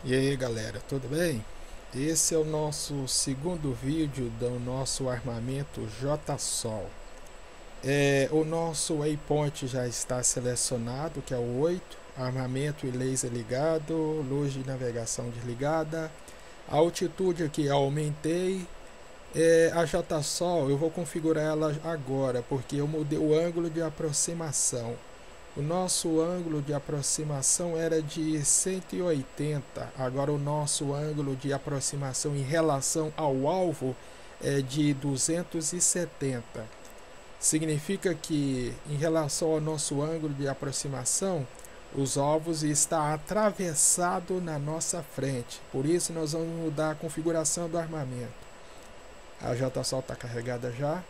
E aí galera, tudo bem? Esse é o nosso segundo vídeo do nosso armamento JSOL. O nosso waypoint já está selecionado, que é o 8, armamento e laser ligado, luz de navegação desligada. A altitude aqui eu aumentei. A JSOL eu vou configurar ela agora, porque eu mudei o ângulo de aproximação. O nosso ângulo de aproximação era de 180, agora o nosso ângulo de aproximação em relação ao alvo é de 270. Significa que em relação ao nosso ângulo de aproximação, os alvos estão atravessados na nossa frente. Por isso nós vamos mudar a configuração do armamento. A JSOL está carregada já.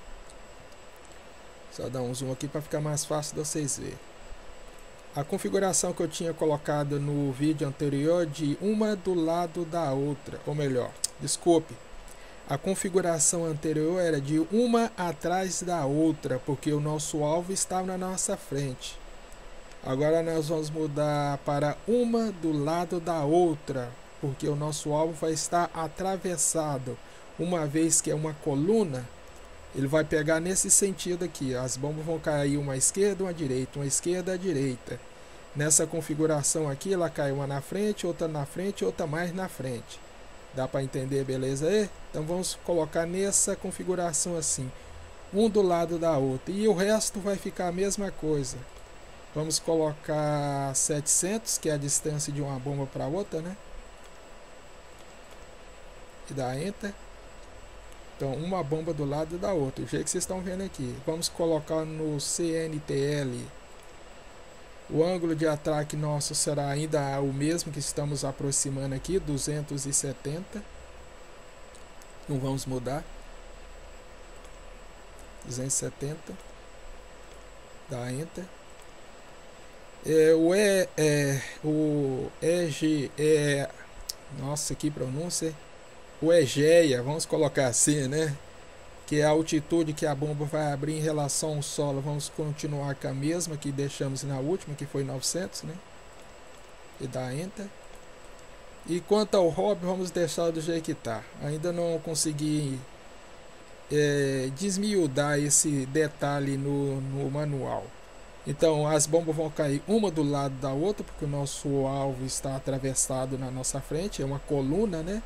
Só dar um zoom aqui para ficar mais fácil de vocês verem. A configuração que eu tinha colocado no vídeo anterior de uma do lado da outra, ou melhor, desculpe. A configuração anterior era de uma atrás da outra, porque o nosso alvo estava na nossa frente. Agora nós vamos mudar para uma do lado da outra, porque o nosso alvo vai estar atravessado. Uma vez que é uma coluna, ele vai pegar nesse sentido aqui. As bombas vão cair uma à esquerda, uma à direita, uma à esquerda, à direita. Nessa configuração aqui, ela cai uma na frente, outra na frente, outra mais na frente. Dá para entender, beleza aí? Então vamos colocar nessa configuração assim, um do lado da outra. E o resto vai ficar a mesma coisa. Vamos colocar 700, que é a distância de uma bomba para outra, né? E dá Enter. Então, uma bomba do lado da outra, do jeito que vocês estão vendo aqui. Vamos colocar no CNTL. O ângulo de ataque nosso será ainda o mesmo que estamos aproximando aqui, 270. Não vamos mudar. 270. Dá Enter. Nossa, que pronúncia. O Egeia, vamos colocar assim, né? Que é a altitude que a bomba vai abrir em relação ao solo. Vamos continuar com a mesma que deixamos na última, que foi 900, né? E dá Enter. E quanto ao hobby, vamos deixar do jeito que está. Ainda não consegui desmiudar esse detalhe no manual. Então as bombas vão cair uma do lado da outra, porque o nosso alvo está atravessado na nossa frente. É uma coluna, né?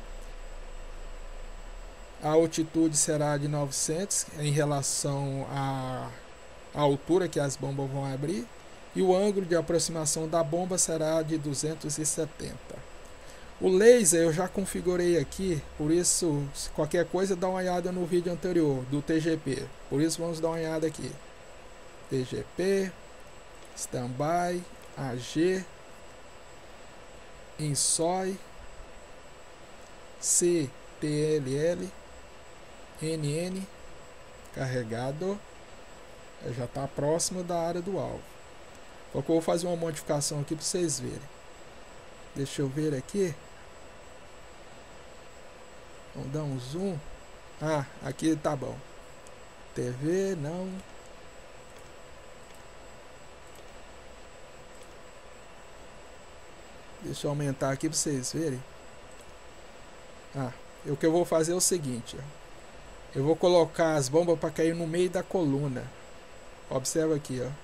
A altitude será de 900 em relação à altura que as bombas vão abrir. E o ângulo de aproximação da bomba será de 270. O laser eu já configurei aqui, por isso qualquer coisa dá uma olhada no vídeo anterior do TGP. Por isso vamos dar uma olhada aqui. TGP, Standby, AG, INSOI, CTLL, NN, carregado. Já está próximo da área do alvo. Só que eu vou fazer uma modificação aqui para vocês verem. Deixa eu ver aqui. Vamos dar um zoom. Aqui tá bom. TV, não. Deixa eu aumentar aqui para vocês verem. O que eu vou fazer é o seguinte, ó. Eu vou colocar as bombas para cair no meio da coluna. Observa aqui, ó.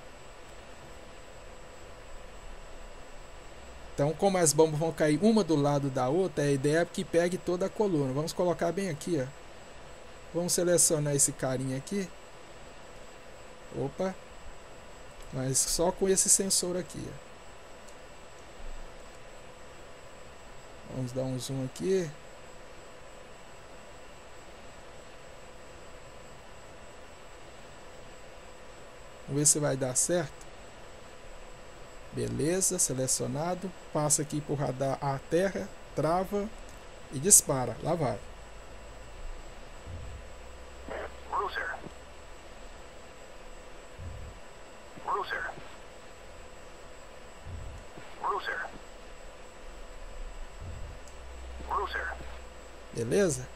Então, como as bombas vão cair uma do lado da outra, a ideia é que pegue toda a coluna. Vamos colocar bem aqui, ó. Vamos selecionar esse carinha aqui. Opa. Mas só com esse sensor aqui, ó. Vamos dar um zoom aqui. Vamos ver se vai dar certo. Beleza, selecionado. Passa aqui por radar a terra, trava e dispara. Lá vai. Cruiser. Cruiser. Cruiser. Cruiser. Beleza?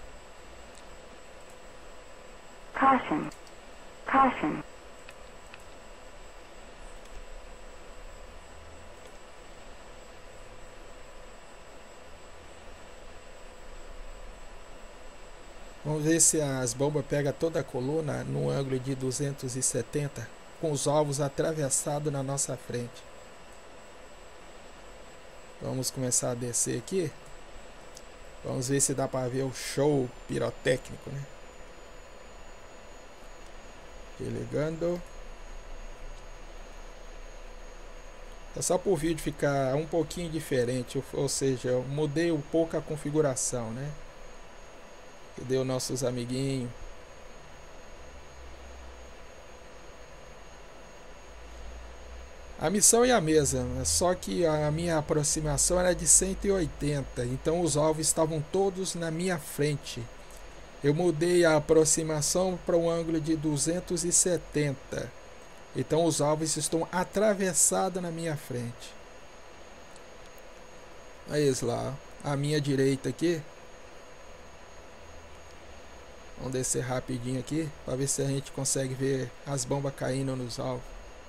Caution. Caution. Vamos ver se as bombas pegam toda a coluna no ângulo de 270, com os ovos atravessados na nossa frente. Vamos começar a descer aqui. Vamos ver se dá para ver o show pirotécnico, né? Ligando. É só para o vídeo ficar um pouquinho diferente, ou seja, eu mudei um pouco a configuração, né? Cadê os nossos amiguinhos? A missão é a mesma, só que a minha aproximação era de 180, então os alvos estavam todos na minha frente. Eu mudei a aproximação para um ângulo de 270, então os alvos estão atravessados na minha frente. Aí eles lá, à minha direita aqui. Vamos descer rapidinho aqui para ver se a gente consegue ver as bombas caindo nos alvos.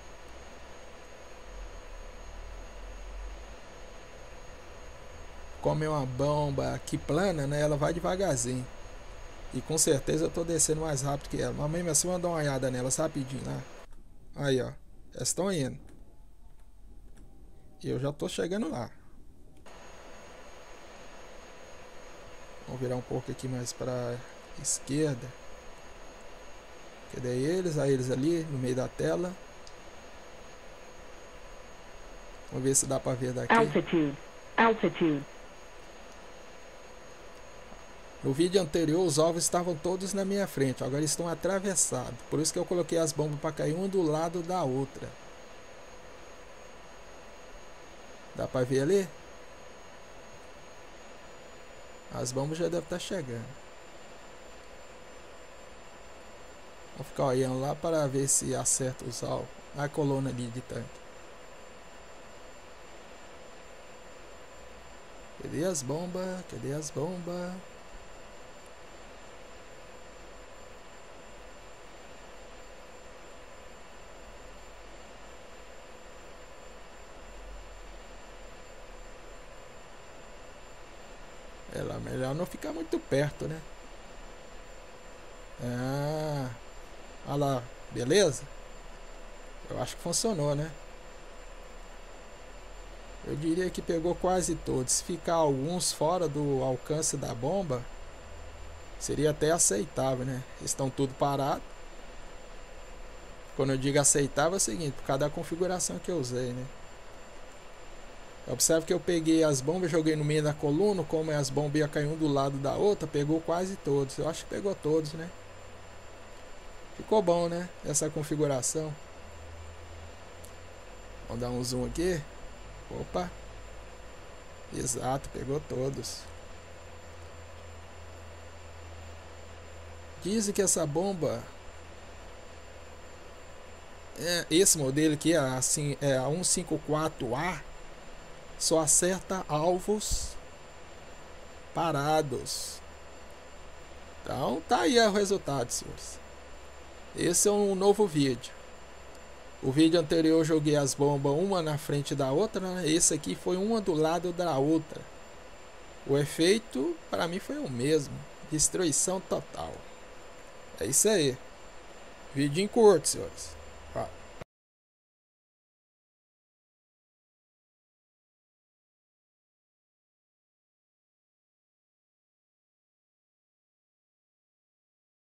Como é uma bomba aqui plana, né? Ela vai devagarzinho. E com certeza eu tô descendo mais rápido que ela. Mas mesmo assim, vamos dar uma olhada nelas rapidinho lá. Aí, ó. Elas estão indo. E eu já tô chegando lá. Vamos virar um pouco aqui mais para esquerda. Cadê eles? Aí eles ali no meio da tela. Vamos ver se dá para ver daqui. Altitude. No vídeo anterior os alvos estavam todos na minha frente, agora eles estão atravessados. Por isso que eu coloquei as bombas para cair uma do lado da outra. Dá para ver ali? As bombas já devem estar chegando. Vou ficar olhando lá para ver se acerta os alvos. A coluna ali de tanque. Cadê as bombas? Cadê as bombas? Ela melhor não ficar muito perto, né? Ah, olha lá, beleza? Eu acho que funcionou, né? Eu diria que pegou quase todos. Se ficar alguns fora do alcance da bomba, seria até aceitável, né? Estão tudo parado. Quando eu digo aceitável é o seguinte, por causa da configuração que eu usei, né? Observe que eu peguei as bombas, joguei no meio da coluna, como as bombas iam cair um do lado da outra, pegou quase todos. Eu acho que pegou todos, né? Ficou bom, né? Essa configuração. Vamos dar um zoom aqui. Opa. Exato, pegou todos. Dizem que essa bomba... esse modelo aqui, assim, é a 154A. Só acerta alvos parados. Então tá aí o resultado, senhores. Esse é um novo vídeo. O vídeo anterior eu joguei as bombas uma na frente da outra, né? Esse aqui foi uma do lado da outra. O efeito para mim foi o mesmo. Destruição total. É isso aí. Vídeo em curto, senhores.